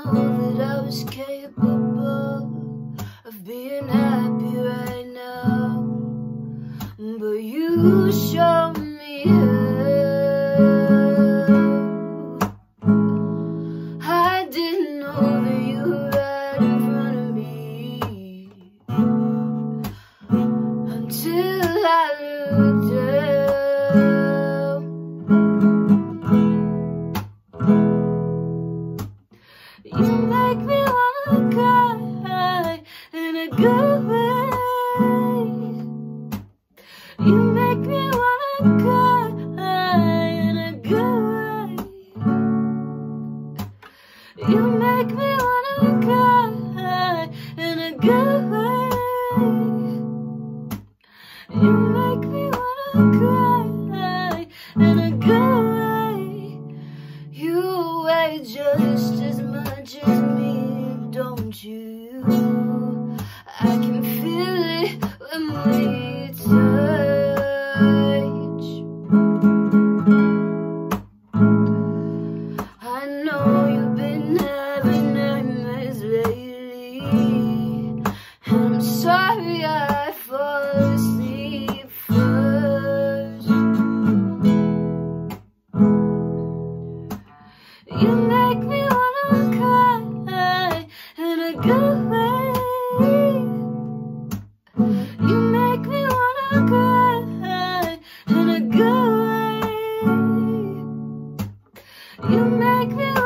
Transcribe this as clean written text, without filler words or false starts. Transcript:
know that I was capable of being happy right now, but you showed me how. I didn't know that you were right in front of me until I looked down. You make me wanna cry in a good way. You make me wanna cry in a good way. You make me wanna cry in a good way. You make me wanna cry in a good way. You weigh just as much as me, don't you? I can feel it when we touch. I know you've been having nightmares lately, and I'm sorry I fall asleep first. You make me wanna cry in a good way. You make me wanna cry in a good way. You make me